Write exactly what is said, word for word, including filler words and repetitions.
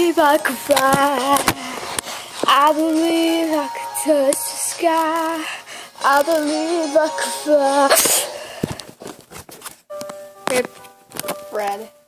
believe I could fly. I believe I could touch the sky. I believe I could fly. Okay, Fred.